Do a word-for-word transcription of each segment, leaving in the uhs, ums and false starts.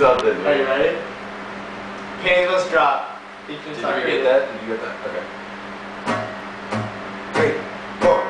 Something. Are you ready? Panties, let's drop. You can Did start you here. get that? Did you get that? Okay. Three, four.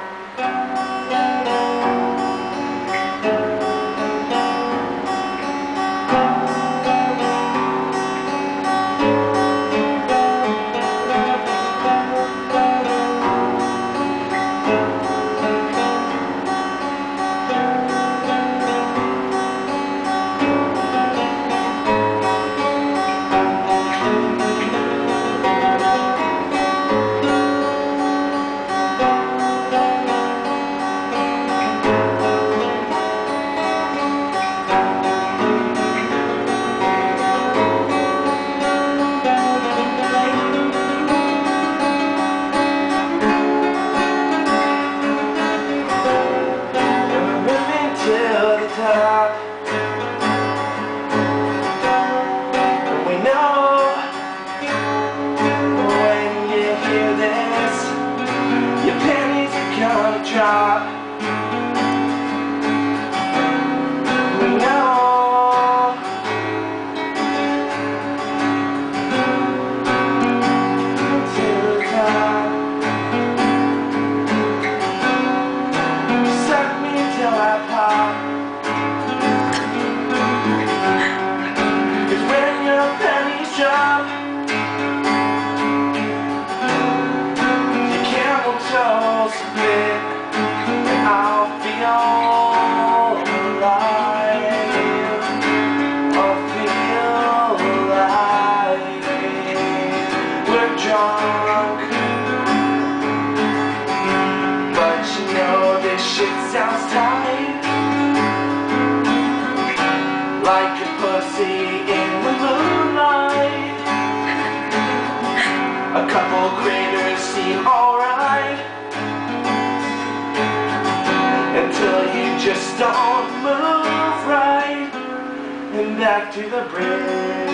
Top. We know when you hear this, your panties are gonna drop. We know to the top. Suck me till I pop. Drop. Your camel toes fit, and I'll feel alive. I'll feel alive. We're drunk, but you know this shit sounds tight, like a pussy in the moonlight. A couple craters seem alright, until you just don't move right. And back to the bridge.